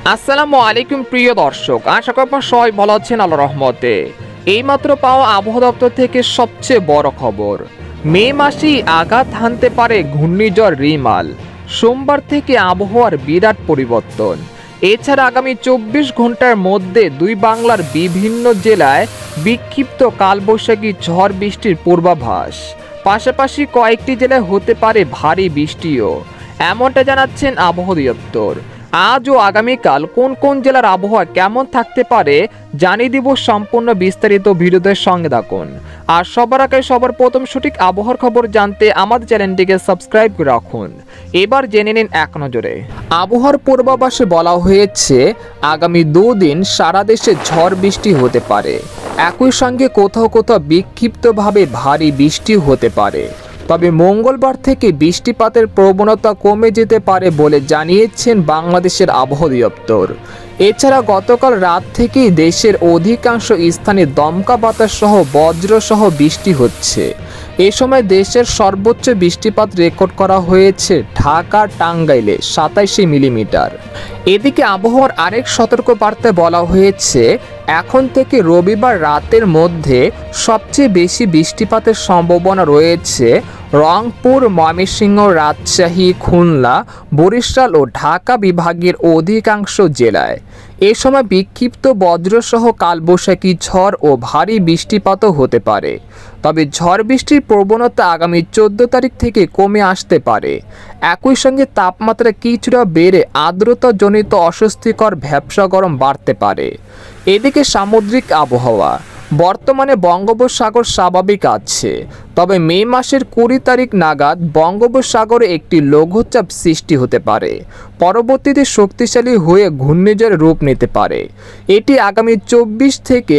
আসসালামু আলাইকুম প্রিয় দর্শক, আশা করি আপনারা সবাই ভালো আছেন আল্লাহর রহমতে। এইমাত্র পাওয়া আবহাওয়া দপ্তর থেকে সবচেয়ে বড় খবর, মে মাসেই আঘাত হানতে পারে ঘূর্ণিঝড় রিমাল। সোমবার থেকে আবহাওয়ার বিরাট পরিবর্তন। এছাড়া আগামী 24 ঘন্টার মধ্যে দুই বাংলার বিভিন্ন জেলায় বিক্ষিপ্ত কালবৈশাখী ঝড় বৃষ্টির পূর্বাভাস। পাশাপাশি কয়েকটি জেলায় হতে পারে ভারী বৃষ্টিও, এমনটা জানাচ্ছেন আবহাওয়া দপ্তর। আজ ও আগামীকাল কোন কোন জেলার আবহাওয়া কেমন থাকতে পারে জানিয়ে দিব সম্পূর্ণ বিস্তারিত ভিডিওদের সঙ্গে থাকুন। আর সবার আগে সবার প্রথম সঠিক আবহাওয়ার খবর জানতে আমাদের চ্যানেলটিকে সাবস্ক্রাইব করে রাখুন। এবার জেনে নিন এক নজরে। আবহাওয়ার পূর্বাভাসে বলা হয়েছে আগামী দুদিন সারা দেশে ঝড় বৃষ্টি হতে পারে, একই সঙ্গে কোথাও কোথাও বিক্ষিপ্তভাবে ভারী বৃষ্টি হতে পারে। তবে মঙ্গলবার থেকে বৃষ্টিপাতের প্রবণতা কমে যেতে পারে বলে জানিয়েছেন বাংলাদেশের আবহাওয়া দপ্তর। এছাড়া গতকাল রাত থেকেই দেশের অধিকাংশ স্থানে দমকা বাতাস সহ বজ্রসহ বৃষ্টি হচ্ছে। এ সময় দেশের সর্বোচ্চ বৃষ্টিপাত রেকর্ড করা হয়েছে ঢাকা টাঙ্গাইলে 27 মিলিমিটার। এদিকে আবহাওয়ার আরেক সতর্ক বার্তায় বলা হয়েছে এখন থেকে রবিবার রাতের মধ্যে সবচেয়ে বেশি বৃষ্টিপাতের সম্ভাবনা রয়েছে রংপুর, ময়মনসিংহ, রাজশাহী, খুলনা, বরিশাল ও ঢাকা বিভাগের অধিকাংশ জেলায়। এ সময় বিক্ষিপ্ত বজ্রসহ কালবৈশাখী ঝড় ও ভারী বৃষ্টিপাতও হতে পারে। তবে ঝড় বৃষ্টির প্রবণতা আগামী 14 তারিখ থেকে কমে আসতে পারে। একই সঙ্গে তাপমাত্রা কিছুটা বেড়ে আর্দ্রতাজনিত অস্বস্তিকর ভ্যাপসা গরম বাড়তে পারে। এদিকে সামুদ্রিক আবহাওয়া বর্তমানে বঙ্গোপসাগর স্বাভাবিক আছে, তবে মে মাসের 20 তারিখ নাগাদ বঙ্গোপসাগরে একটি লঘুচাপ সৃষ্টি হতে পারে। পরবর্তীতে শক্তিশালী হয়ে ঘূর্ণিঝড়ের রূপ নিতে পারে। এটি আগামী 24 থেকে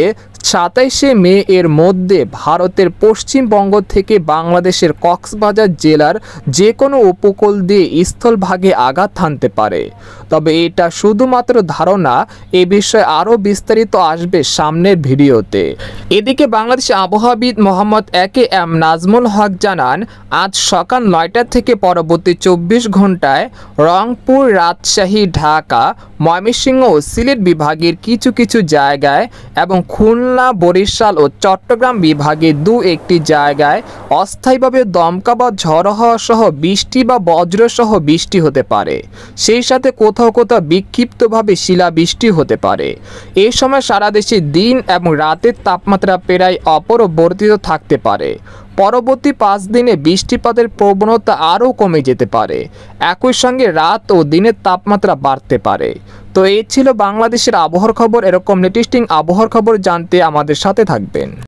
27 মে এর মধ্যে ভারতের পশ্চিমবঙ্গ থেকে বাংলাদেশের কক্সবাজার জেলার যে কোনো উপকূল দিয়ে স্থলভাগে আঘাত হানতে পারে। তবে এটা শুধুমাত্র ধারণা, এ বিষয়ে আরও বিস্তারিত আসবে সামনের ভিডিওতে। এদিকে বাংলাদেশ আবহাওয়াবিদ মোহাম্মদ এ.কে.এম নাজমুল হক জানান, আজ সকাল 9টা থেকে পরবর্তী 24 ঘন্টায় রংপুর, রাজশাহী, ঢাকা, ময়মনসিংহ ও সিলেট বিভাগের কিছু কিছু জায়গায় এবং খুলনা, বরিশাল ও চট্টগ্রাম বিভাগের একটি জায়গায় অস্থায়ীভাবে দমকা বা ঝড়ো হাওয়া সহ বৃষ্টি বা বজ্রসহ বৃষ্টি হতে পারে। সেই সাথে কোথাও কোথাও বিক্ষিপ্তভাবে শিলাবৃষ্টি হতে পারে। এই সময় সারা দেশে দিন এবং রাতের তাপমাত্রা প্রায় অপরিবর্তিত থাকতে পারে। পরবর্তী 5 দিনে বৃষ্টিপাতের প্রবণতা আরও কমে যেতে পারে। একই সঙ্গে রাত ও দিনের তাপমাত্রা বাড়তে পারে। তো এই ছিল বাংলাদেশের আবহাওয়ার খবর। এরকম লেটেস্টিং আবহাওয়ার খবর জানতে আমাদের সাথে থাকবেন।